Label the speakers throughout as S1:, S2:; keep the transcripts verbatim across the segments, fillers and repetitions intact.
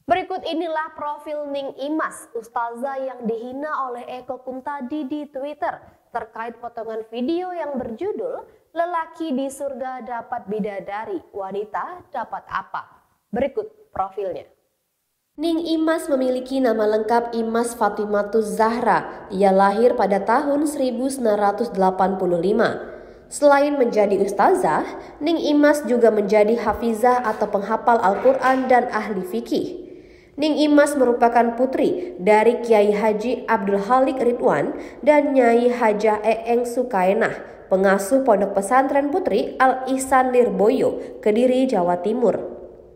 S1: Berikut inilah profil Ning Imas, ustazah yang dihina oleh Eko Kuntadi di Twitter terkait potongan video yang berjudul "Lelaki di surga dapat bidadari, wanita dapat apa?". Berikut profilnya. Ning Imas memiliki nama lengkap Imas Fatimatuz Zahra. Ia lahir pada tahun seribu sembilan ratus delapan puluh lima. Selain menjadi ustazah, Ning Imas juga menjadi hafizah atau penghafal Al-Quran dan ahli fikih. Ning Imas merupakan putri dari Kiai Haji Abdul Halik Ridwan dan Nyai Hajah Eeng Sukaenah, pengasuh Pondok Pesantren Putri Al-Ihsan Lirboyo, Kediri, Jawa Timur.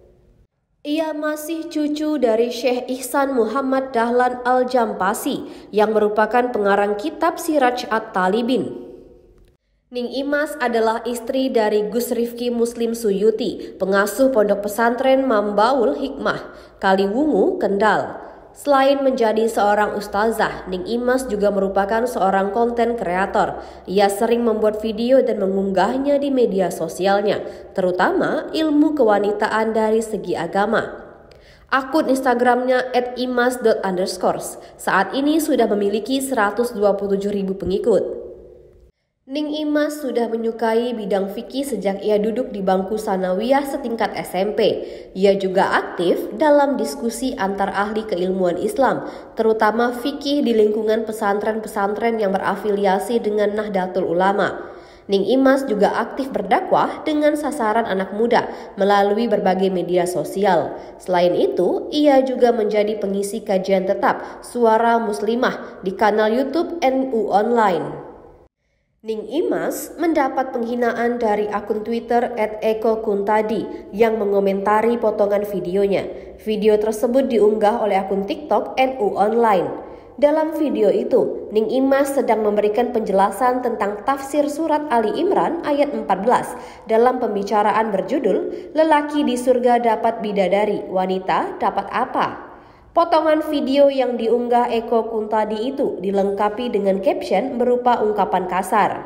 S1: Ia masih cucu dari Syekh Ihsan Muhammad Dahlan Al-Jampasi yang merupakan pengarang kitab Siraj At-Talibin. Ning Imas adalah istri dari Gus Rifki Muslim Suyuti, pengasuh Pondok Pesantren Mambaul Hikmah, Kaliwungu, Kendal. Selain menjadi seorang ustazah, Ning Imas juga merupakan seorang konten kreator. Ia sering membuat video dan mengunggahnya di media sosialnya, terutama ilmu kewanitaan dari segi agama. Akun Instagramnya et imas dot underscores saat ini sudah memiliki seratus dua puluh tujuh ribu pengikut. Ning Imas sudah menyukai bidang fikih sejak ia duduk di bangku sanawiyah setingkat S M P. Ia juga aktif dalam diskusi antar ahli keilmuan Islam, terutama fikih di lingkungan pesantren-pesantren yang berafiliasi dengan Nahdlatul Ulama. Ning Imas juga aktif berdakwah dengan sasaran anak muda melalui berbagai media sosial. Selain itu, ia juga menjadi pengisi kajian tetap Suara Muslimah di kanal YouTube N U Online. Ning Imas mendapat penghinaan dari akun Twitter et eko kuntadi yang mengomentari potongan videonya. Video tersebut diunggah oleh akun TikTok N U Online. Dalam video itu, Ning Imas sedang memberikan penjelasan tentang tafsir surat Ali Imran ayat empat belas dalam pembicaraan berjudul "Lelaki di surga dapat bidadari, wanita dapat apa?". Potongan video yang diunggah Eko Kuntadi itu dilengkapi dengan caption berupa ungkapan kasar.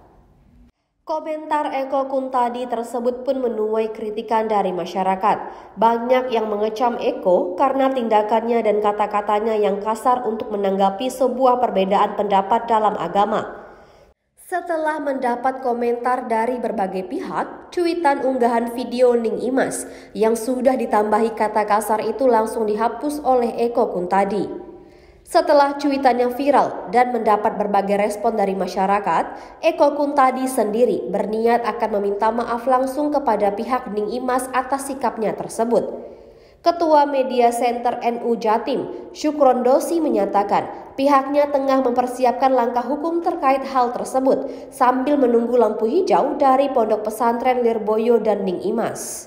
S1: Komentar Eko Kuntadi tersebut pun menuai kritikan dari masyarakat. Banyak yang mengecam Eko karena tindakannya dan kata-katanya yang kasar untuk menanggapi sebuah perbedaan pendapat dalam agama. Setelah mendapat komentar dari berbagai pihak, cuitan unggahan video Ning Imas yang sudah ditambahi kata kasar itu langsung dihapus oleh Eko Kuntadi. Setelah cuitannya viral dan mendapat berbagai respon dari masyarakat, Eko Kuntadi sendiri berniat akan meminta maaf langsung kepada pihak Ning Imas atas sikapnya tersebut. Ketua Media Center N U Jatim, Syukron Dosi menyatakan pihaknya tengah mempersiapkan langkah hukum terkait hal tersebut sambil menunggu lampu hijau dari Pondok Pesantren Lirboyo dan Ning Imas.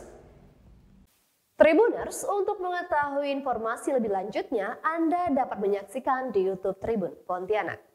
S1: Tribuners, untuk mengetahui informasi lebih lanjutnya, Anda dapat menyaksikan di YouTube Tribun Pontianak.